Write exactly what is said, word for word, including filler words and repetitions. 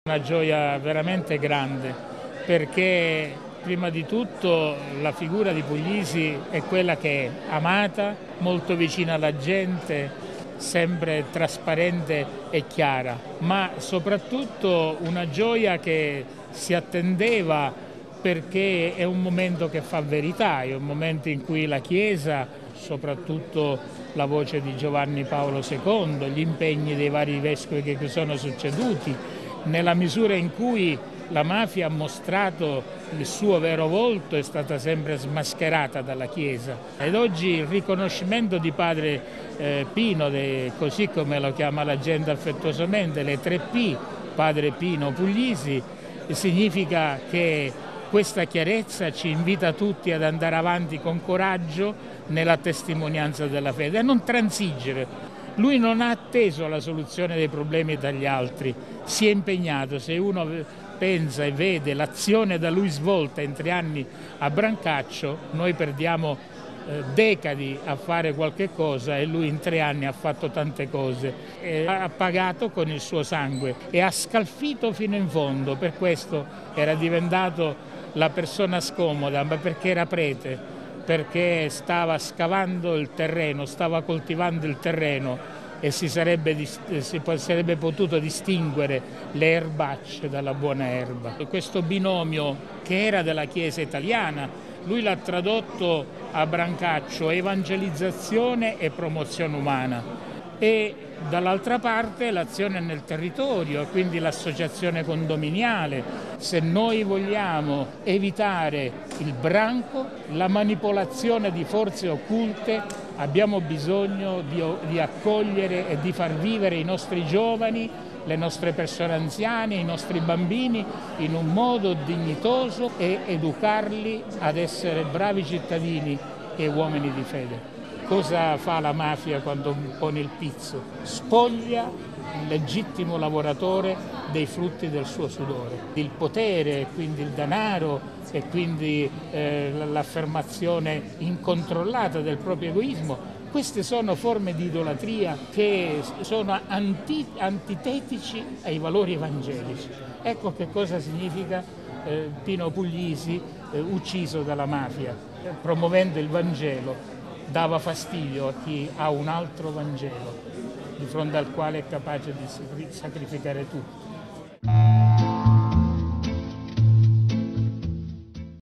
Una gioia veramente grande perché prima di tutto la figura di Puglisi è quella che è amata, molto vicina alla gente, sempre trasparente e chiara, ma soprattutto una gioia che si attendeva perché è un momento che fa verità, è un momento in cui la Chiesa, soprattutto la voce di Giovanni Paolo secondo, gli impegni dei vari vescovi che sono succeduti, nella misura in cui la mafia ha mostrato il suo vero volto, è stata sempre smascherata dalla Chiesa. Ed oggi il riconoscimento di padre eh, Pino, de, così come lo chiama la gente affettuosamente, le tre P, padre Pino Puglisi, significa che questa chiarezza ci invita tutti ad andare avanti con coraggio nella testimonianza della fede e non transigere. Lui non ha atteso la soluzione dei problemi dagli altri, si è impegnato. Se uno pensa e vede l'azione da lui svolta in tre anni a Brancaccio, noi perdiamo eh, decadi a fare qualche cosa e lui in tre anni ha fatto tante cose. E ha pagato con il suo sangue e ha scalfito fino in fondo, per questo era diventato la persona scomoda, ma perché era prete, perché stava scavando il terreno, stava coltivando il terreno e si sarebbe, si sarebbe potuto distinguere le erbacce dalla buona erba. Questo binomio che era della Chiesa italiana, lui l'ha tradotto a Brancaccio: evangelizzazione e promozione umana. E dall'altra parte l'azione nel territorio, quindi l'associazione condominiale. Se noi vogliamo evitare il branco, la manipolazione di forze occulte, abbiamo bisogno di, di accogliere e di far vivere i nostri giovani, le nostre persone anziane, i nostri bambini in un modo dignitoso e educarli ad essere bravi cittadini e uomini di fede. Cosa fa la mafia quando pone il pizzo? Spoglia il legittimo lavoratore dei frutti del suo sudore. Il potere, quindi il denaro e quindi eh, l'affermazione incontrollata del proprio egoismo, queste sono forme di idolatria che sono anti, antitetici ai valori evangelici. Ecco che cosa significa eh, Pino Puglisi eh, ucciso dalla mafia, eh, promuovendo il Vangelo. Dava fastidio a chi ha un altro Vangelo, di fronte al quale è capace di sacrificare tutto.